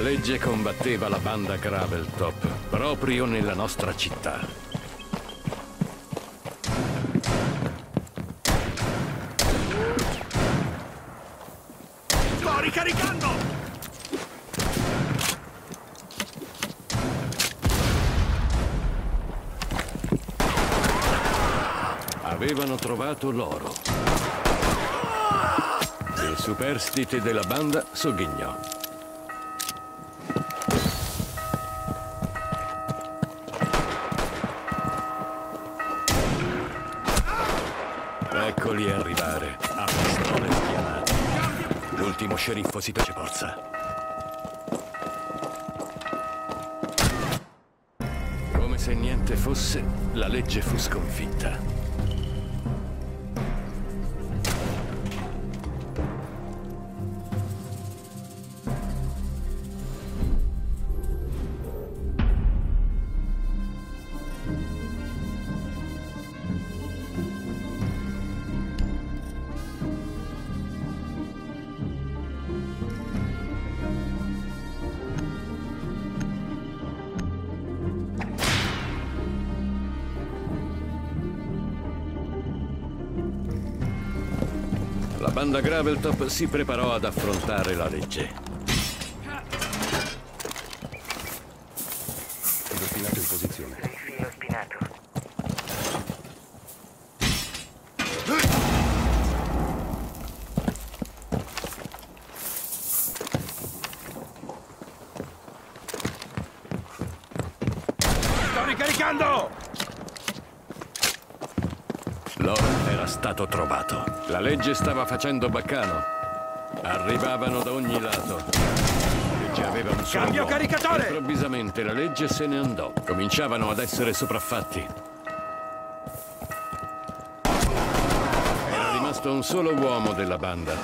legge combatteva la banda Graveltop proprio nella nostra città. Sto ricaricando! Avevano trovato l'oro. Il superstite della banda sogghignò. Eccoli arrivare, a pistole schianate. L'ultimo sceriffo si fece forza. Come se niente fosse, la legge fu sconfitta. La banda Graveltop si preparò ad affrontare la legge. Filo spinato in posizione. Filo spinato. Sto ricaricando! L'oro era stato trovato. La legge stava facendo baccano. Arrivavano da ogni lato. La legge aveva un solo Cambio uomo. caricatore! Improvvisamente la legge se ne andò. Cominciavano ad essere sopraffatti. Era rimasto un solo uomo della banda.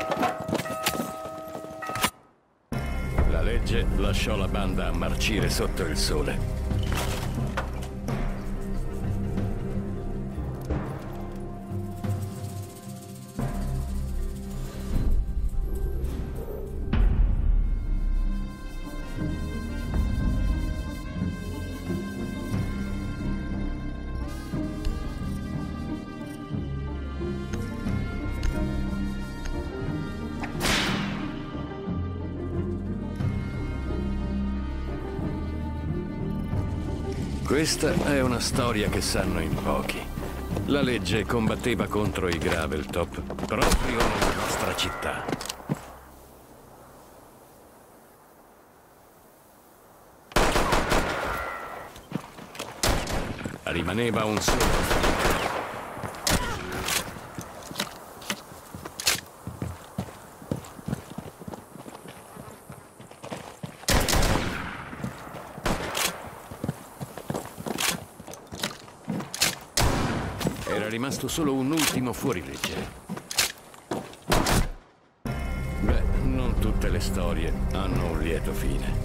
La legge lasciò la banda a marcire sotto il sole. Questa è una storia che sanno in pochi. La legge combatteva contro i Graveltop proprio nella nostra città. Rimaneva un solo. Era rimasto solo un ultimo fuorilegge. Beh, non tutte le storie hanno un lieto fine.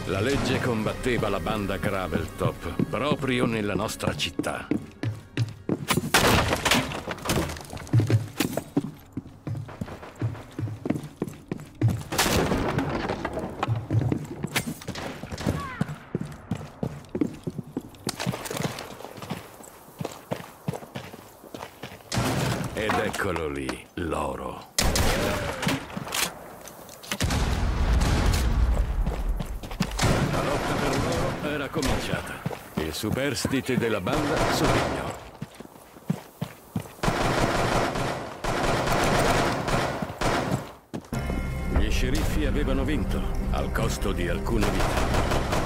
La legge combatteva la banda Graveltop proprio nella nostra città. Ed eccolo lì, l'oro. La lotta per l'oro era cominciata. Il superstite della banda soggignò. Gli sceriffi avevano vinto, al costo di alcune vite.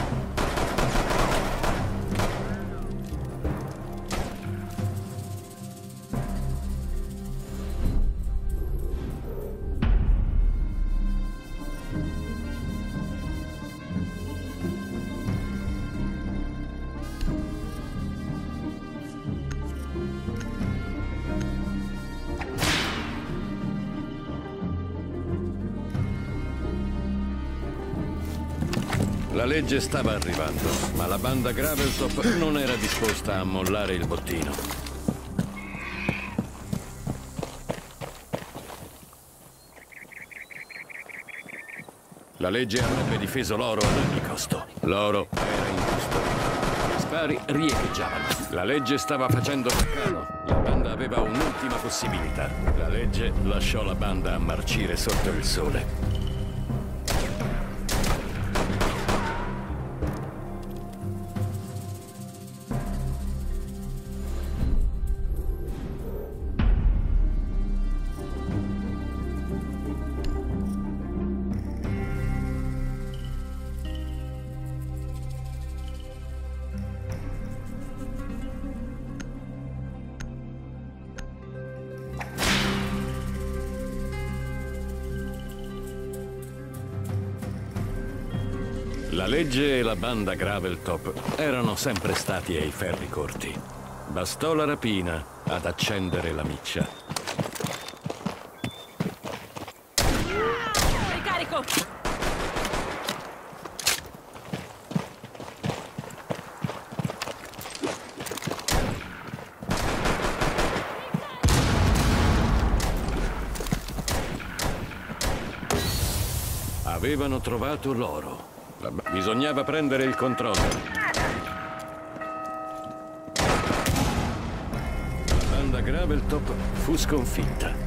La legge stava arrivando, ma la banda Graveltop non era disposta a mollare il bottino. La legge avrebbe difeso l'oro ad ogni costo. L'oro era ingiusto. Gli spari riecheggiavano. La legge stava facendo calo. La banda aveva un'ultima possibilità. La legge lasciò la banda a marcire sotto il sole. La legge e la banda Graveltop erano sempre stati ai ferri corti. Bastò la rapina ad accendere la miccia. Ricarico! Avevano trovato l'oro. Bisognava prendere il controllo. La banda Graveltop fu sconfitta.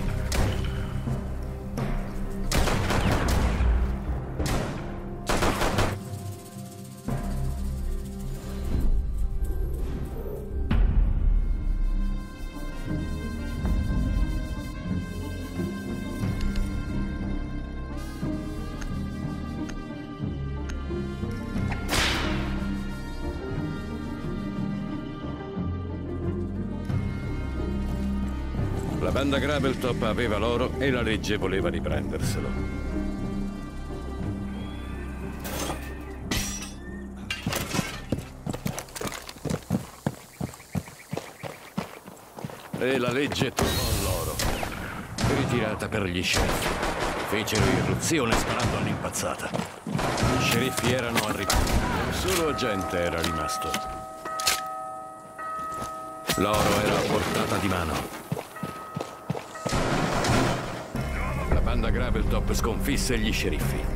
La banda Graveltop aveva l'oro e la legge voleva riprenderselo. E la legge trovò l'oro, ritirata per gli sceriffi. Fecero irruzione sparando all'impazzata. Gli sceriffi erano arrivati. Un solo agente era rimasto. L'oro era a portata di mano. La banda Graveltop sconfisse gli sceriffi.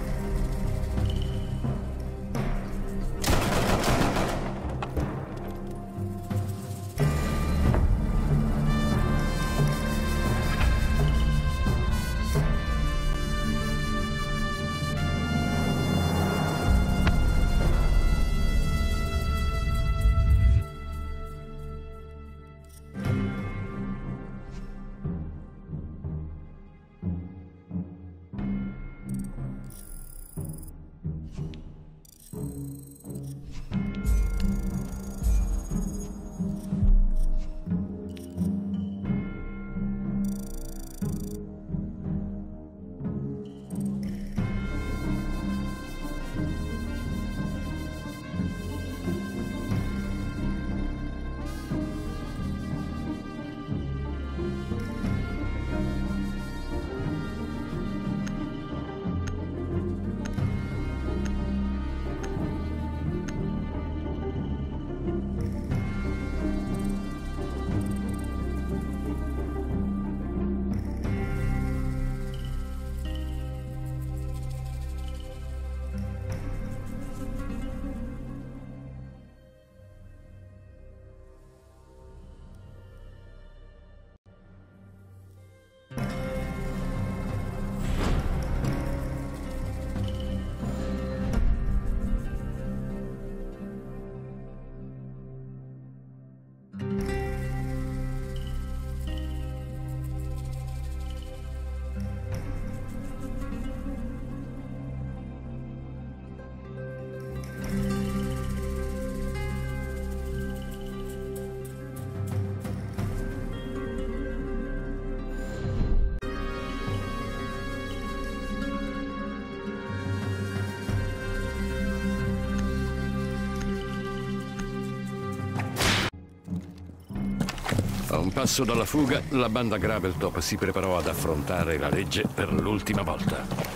passo dalla fuga, la banda Graveltop si preparò ad affrontare la legge per l'ultima volta.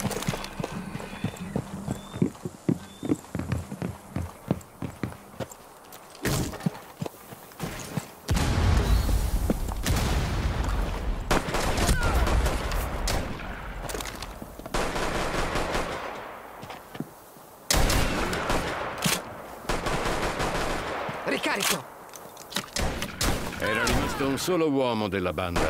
Ricarico! Era rimasto un solo uomo della banda.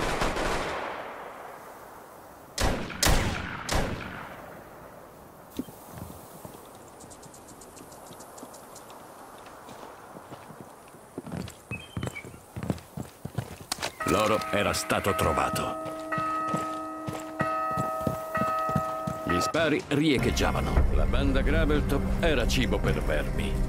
L'oro era stato trovato. Gli spari riecheggiavano. La banda Graveltop era cibo per vermi.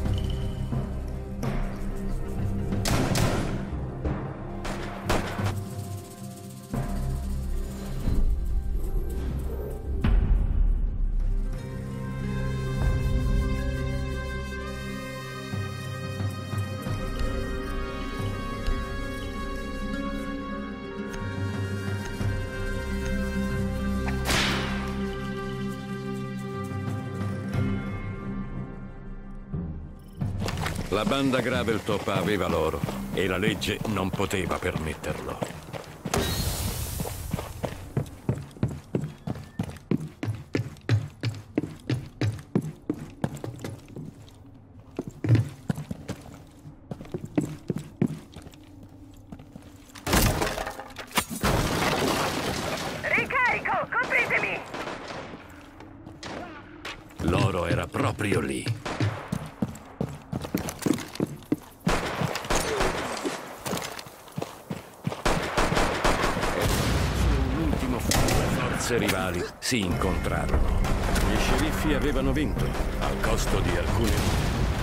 La banda Graveltop aveva l'oro e la legge non poteva permetterlo. Ricarico, copritemi! L'oro era proprio lì. Rivali si incontrarono. Gli sceriffi avevano vinto, al costo di alcune...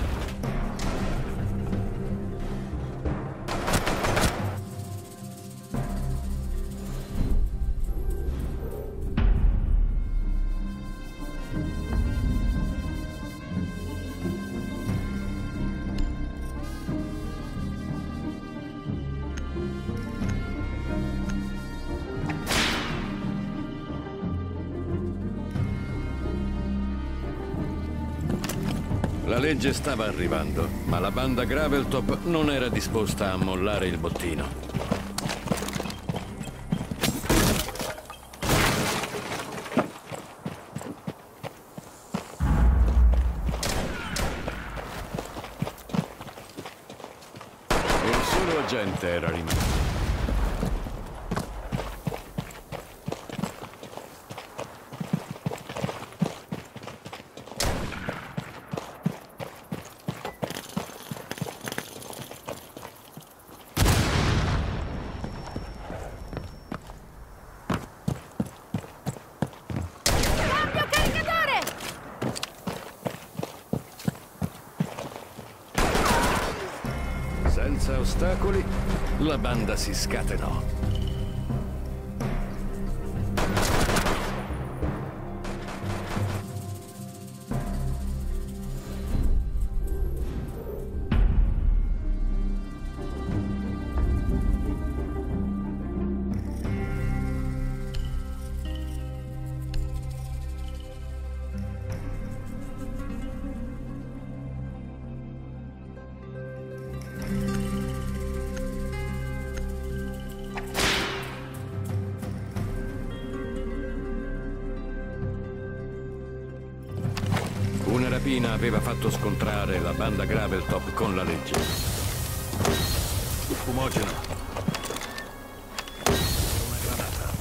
La legge stava arrivando, ma la banda Graveltop non era disposta a mollare il bottino. Un solo agente era rimasto. Senza ostacoli, la banda si scatenò. Una rapina aveva fatto scontrare la banda Graveltop con la legge. Fumogeno. Una granata.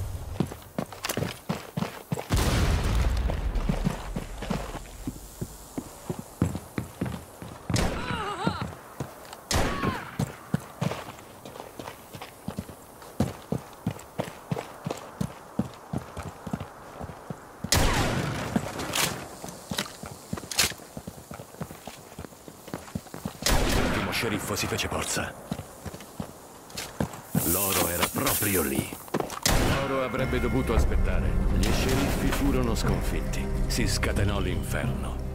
Sceriffo si fece forza. L'oro era proprio lì. L'oro avrebbe dovuto aspettare. Gli sceriffi furono sconfitti. Si scatenò l'inferno.